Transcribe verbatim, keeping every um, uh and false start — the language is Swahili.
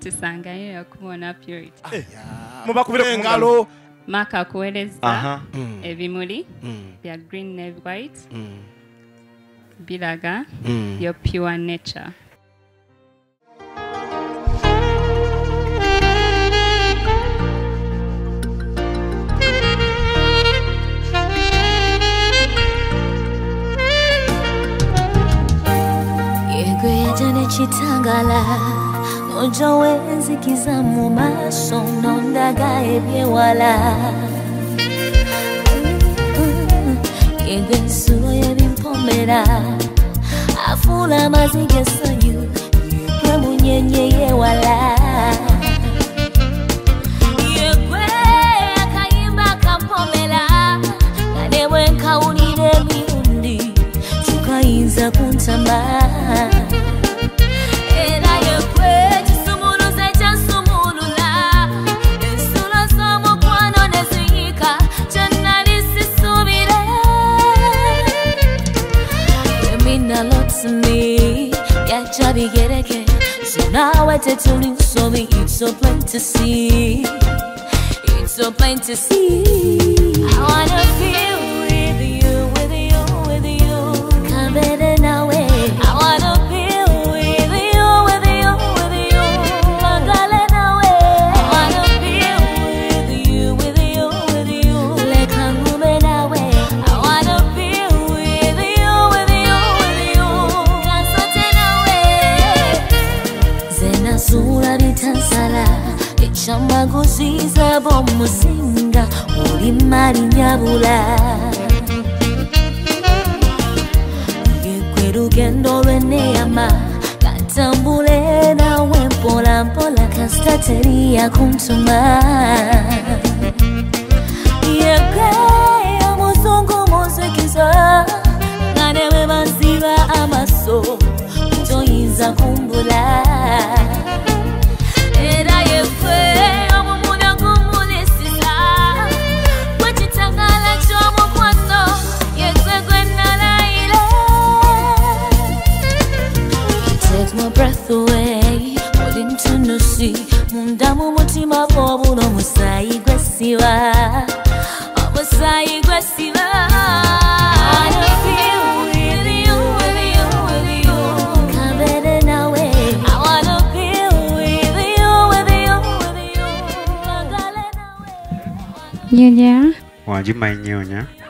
tusangayo kumona purity. Muba kubire ngalo maka kueleza aha ebimuli bya green and white bilaga mm. your pure nature. Yegwe chitangala Ojo wenzi kizamu maso nondaga ebyewala Yegwe sulo yebimpomera Afula mazige sanyu Yegwe munyenye yewala Yegwe akayimba kampomera Ganewe nkaunire miundi Chukayinza kuntama So now I tell you so me it's so plain to see. It's so plain to see. I wanna feel with you, with you, with you. Come better now, eh? I wanna feel with you, with you, with you. Magale now, eh? I wanna feel with you, with you, with you. Let come move now, eh? I wanna feel with you, with you, with you. Dance now, eh? Zena sura bitansala. Chamba gusiza bomusinga uri mari nyabula Yekweru gendo reneyama Katambule na wempola mpola Kastateria kuntuma Yekwe ya muzungu muzikiza Nganewe maziva amaso Utoyiza kumbula Era yekwe my breath away, put into no sea. Mundamu mutima bobu no musai gwesiwa, oh musai gwesiwa. I wanna feel with you, with you, with you. Come better now, eh? I wanna feel with you, with you, with you. Nyonya. Wajima nyonya.